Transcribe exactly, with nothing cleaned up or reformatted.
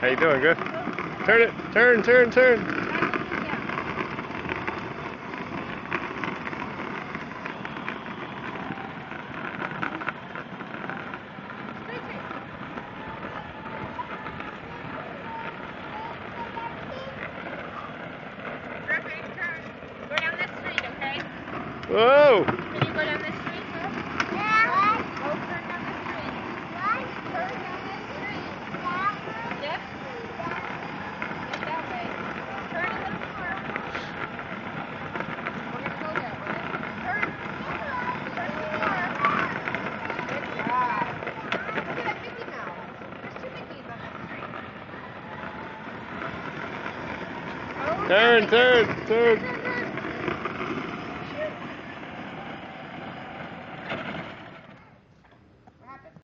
How you doing, Griff? Turn it. Turn, turn, turn. Griffin, turn. Go down this street, okay? Whoa! Can you go down this street? Yeah. Go turn down this street. What? Turn down this street. Yep. Get that way. Turn a little more. We're gonna go that way. Turn. Turn a little more. Good job. Look at that Mickey Mouse. There's two Mickeys on that street. Turn, turn, turn.